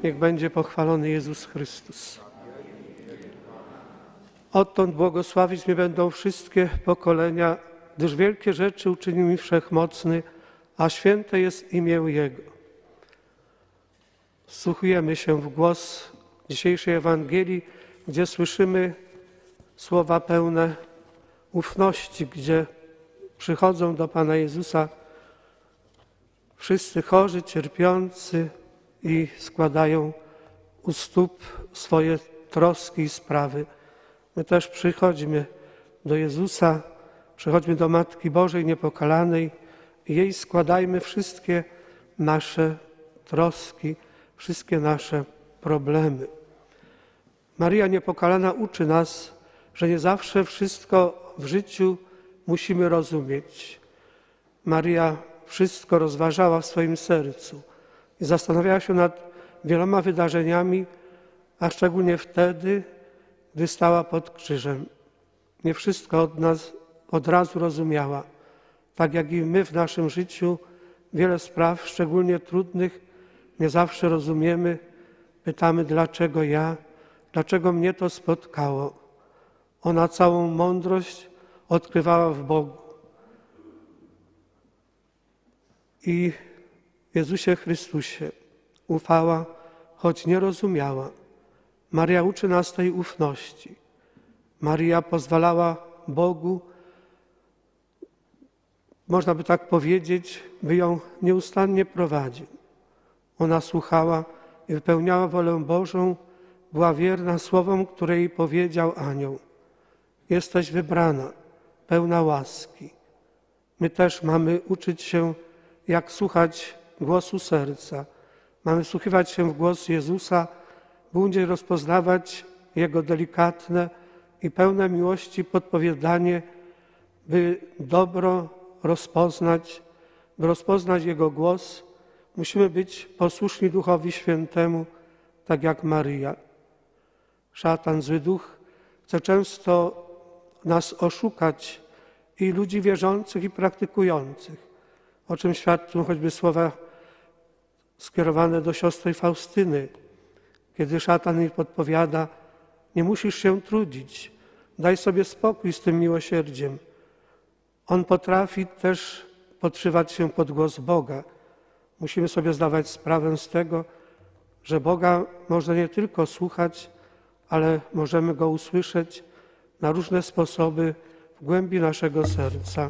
Niech będzie pochwalony Jezus Chrystus. Odtąd błogosławić mnie będą wszystkie pokolenia, gdyż wielkie rzeczy uczynił mi Wszechmocny, a święte jest imię Jego. Wsłuchujemy się w głos dzisiejszej Ewangelii, gdzie słyszymy słowa pełne ufności, gdzie przychodzą do Pana Jezusa wszyscy chorzy, cierpiący i składają u stóp swoje troski i sprawy. My też przychodźmy do Jezusa, przychodźmy do Matki Bożej Niepokalanej i jej składajmy wszystkie nasze troski, wszystkie nasze problemy. Maryja Niepokalana uczy nas, że nie zawsze wszystko w życiu musimy rozumieć. Maryja wszystko rozważała w swoim sercu i zastanawiała się nad wieloma wydarzeniami, a szczególnie wtedy, gdy stała pod krzyżem. Nie wszystko od razu rozumiała. Tak jak i my w naszym życiu wiele spraw, szczególnie trudnych, nie zawsze rozumiemy. Pytamy, dlaczego ja, dlaczego mnie to spotkało. Ona całą mądrość odkrywała w Bogu. I w Jezusie Chrystusie ufała, choć nie rozumiała. Maryja uczy nas tej ufności. Maryja pozwalała Bogu, można by tak powiedzieć, by ją nieustannie prowadził. Ona słuchała i wypełniała wolę Bożą, była wierna słowom, które jej powiedział anioł. Jesteś wybrana, pełna łaski. My też mamy uczyć się, jak słuchać głosu serca. Mamy wsłuchiwać się w głos Jezusa, by umieć rozpoznawać Jego delikatne i pełne miłości podpowiadanie, by dobro rozpoznać, by rozpoznać Jego głos, musimy być posłuszni Duchowi Świętemu, tak jak Maryja. Szatan, zły duch, chce często nas oszukać i ludzi wierzących i praktykujących, o czym świadczą choćby słowa skierowane do siostry Faustyny, kiedy szatan jej podpowiada: nie musisz się trudzić, daj sobie spokój z tym miłosierdziem. On potrafi też podszywać się pod głos Boga. Musimy sobie zdawać sprawę z tego, że Boga można nie tylko słuchać, ale możemy Go usłyszeć na różne sposoby w głębi naszego serca.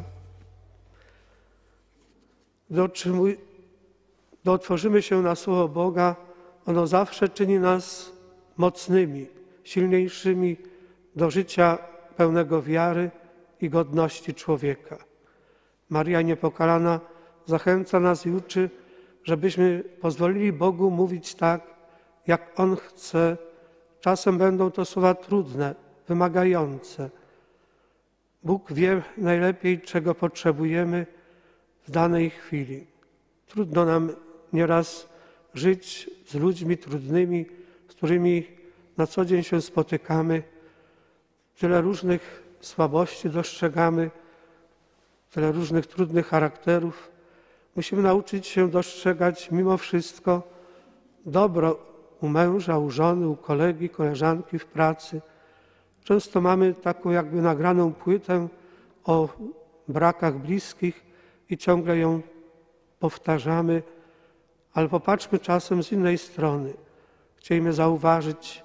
Gdy otworzymy się na Słowo Boga, ono zawsze czyni nas mocnymi, silniejszymi do życia pełnego wiary i godności człowieka. Maryja Niepokalana zachęca nas i uczy, żebyśmy pozwolili Bogu mówić tak, jak On chce. Czasem będą to słowa trudne, wymagające. Bóg wie najlepiej, czego potrzebujemy w danej chwili. Trudno nam nieraz żyć z ludźmi trudnymi, z którymi na co dzień się spotykamy. Tyle różnych słabości dostrzegamy, tyle różnych trudnych charakterów. Musimy nauczyć się dostrzegać mimo wszystko dobro u męża, u żony, u kolegi, koleżanki w pracy. Często mamy taką jakby nagraną płytę o brakach bliskich i ciągle ją powtarzamy, ale popatrzmy czasem z innej strony. Chcielibyśmy zauważyć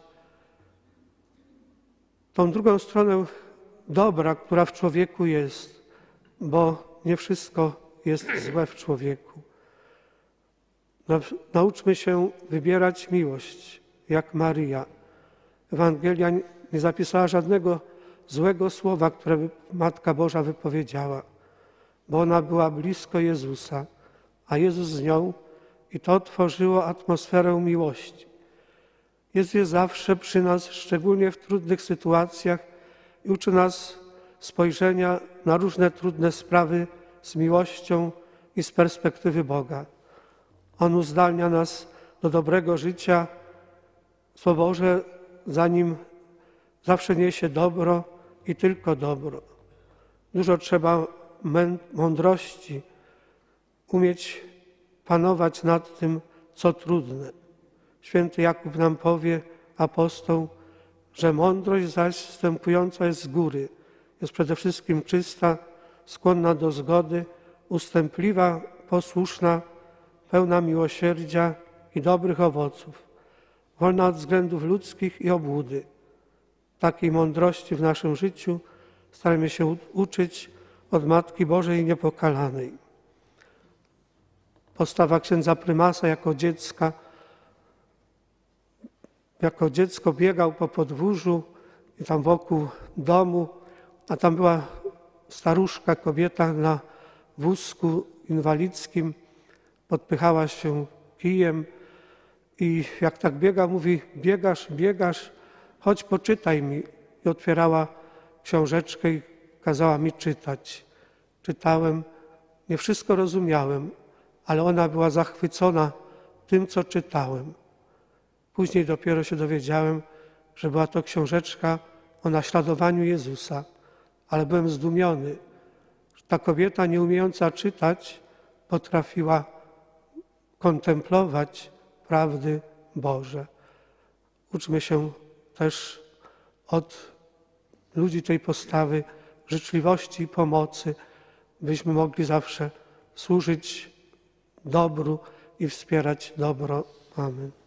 tą drugą stronę dobra, która w człowieku jest, bo nie wszystko jest złe w człowieku. Nauczmy się wybierać miłość, jak Maryja. Ewangelia nie zapisała żadnego złego słowa, które Matka Boża wypowiedziała, bo ona była blisko Jezusa, a Jezus z nią, i to tworzyło atmosferę miłości. Jezus jest zawsze przy nas, szczególnie w trudnych sytuacjach, i uczy nas spojrzenia na różne trudne sprawy z miłością i z perspektywy Boga. On uzdalnia nas do dobrego życia. Słowo Boże za nim zawsze niesie dobro i tylko dobro. Dużo trzeba mądrości, umieć panować nad tym, co trudne. Święty Jakub nam powie, apostoł, że mądrość zaś wstępująca jest z góry, jest przede wszystkim czysta, skłonna do zgody, ustępliwa, posłuszna, pełna miłosierdzia i dobrych owoców, wolna od względów ludzkich i obłudy. Takiej mądrości w naszym życiu staramy się uczyć od Matki Bożej Niepokalanej. Postawa księdza prymasa jako dziecko biegał po podwórzu i tam wokół domu, a tam była staruszka, kobieta na wózku inwalidzkim, podpychała się kijem i jak tak biega, mówi: biegasz, chodź poczytaj mi. I otwierała książeczkę i kazała mi czytać. Czytałem, nie wszystko rozumiałem, ale ona była zachwycona tym, co czytałem. Później dopiero się dowiedziałem, że była to książeczka o naśladowaniu Jezusa, ale byłem zdumiony, że ta kobieta nie umiejąca czytać potrafiła kontemplować prawdy Boże. Uczmy się też od ludzi tej postawy życzliwości i pomocy, byśmy mogli zawsze służyć dobru i wspierać dobro. Amen.